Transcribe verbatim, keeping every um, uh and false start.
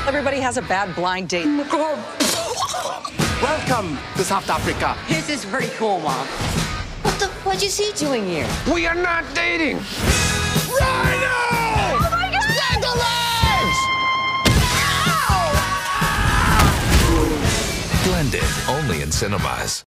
Everybody has a bad blind date. Welcome to South Africa. This is pretty cool, Mom. What the fudge is he doing here? We are not dating. Rhino! Oh my God! Spread the legs! Blended, only in cinemas.